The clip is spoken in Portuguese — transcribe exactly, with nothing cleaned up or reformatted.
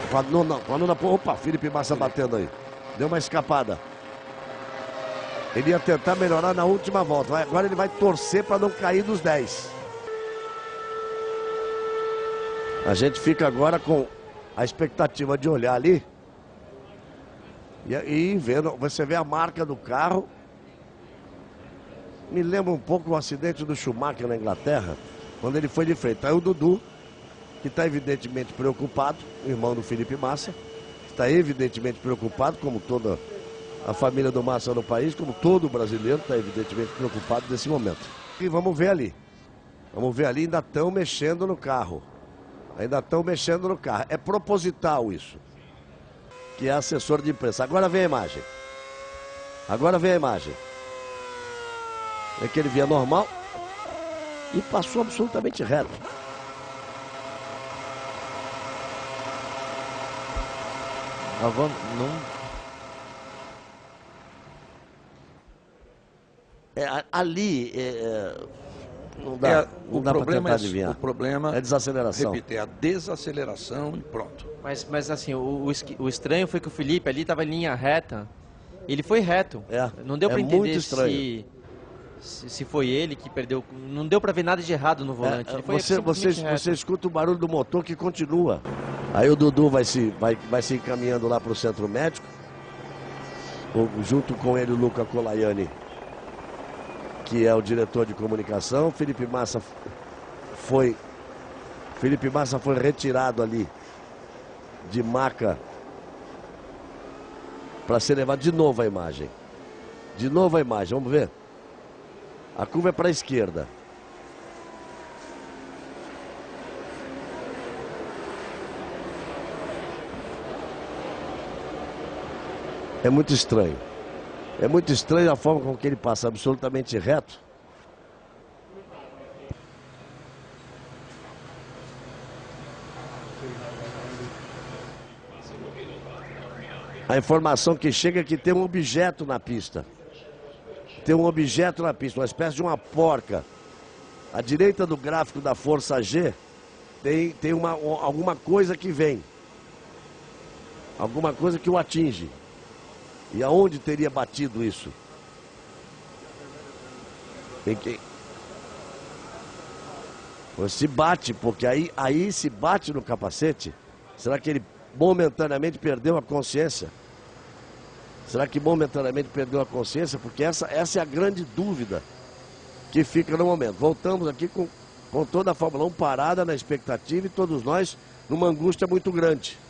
Com a nona, com a nona, opa, Felipe Massa batendo aí. Deu uma escapada. Ele ia tentar melhorar na última volta. Agora ele vai torcer para não cair dos dez. A gente fica agora com a expectativa de olhar ali. E, e vendo, você vê a marca do carro. Me lembra um pouco o acidente do Schumacher na Inglaterra, quando ele foi de frente. Aí o Dudu, que está evidentemente preocupado, o irmão do Felipe Massa, está evidentemente preocupado, como toda a família do Massa no país, como todo brasileiro está evidentemente preocupado nesse momento. E vamos ver ali. Vamos ver ali, ainda estão mexendo no carro. Ainda estão mexendo no carro. É proposital isso. Que é assessor de imprensa. Agora vem a imagem. Agora vem a imagem. É que ele vinha normal e passou absolutamente reto. Avô, não... É, ali é, não dá, É, não o, dá problema pra é, tentar adivinhar. o problema É desaceleração. Repito, é a desaceleração e pronto. Mas, mas assim, o, o, o estranho foi que o Felipe ali estava em linha reta. Ele foi reto. É, não deu para é entender muito estranho. se, se, se foi ele que perdeu. Não deu para ver nada de errado no volante. É, Ele foi você, você, simplesmente você reto. escuta o barulho do motor que continua. Aí o Dudu vai se, vai, vai se encaminhando lá para o centro médico. O, junto com ele o Luca Colaiani, que é o diretor de comunicação. Felipe Massa foi Felipe Massa foi retirado ali de maca para ser levado de novo a imagem. De novo a imagem, vamos ver. A curva é para a esquerda. É muito estranho. É muito estranho a forma com que ele passa absolutamente reto. A informação que chega é que tem um objeto na pista. Tem um objeto na pista, uma espécie de uma porca. À direita do gráfico da Força G, tem, tem uma, alguma coisa que vem. Alguma coisa que o atinge. E aonde teria batido isso? Em quem? Se bate, porque aí, aí se bate no capacete. Será que ele momentaneamente perdeu a consciência? Será que momentaneamente perdeu a consciência? Porque essa, essa é a grande dúvida que fica no momento. Voltamos aqui com, com toda a Fórmula um parada na expectativa e todos nós numa angústia muito grande.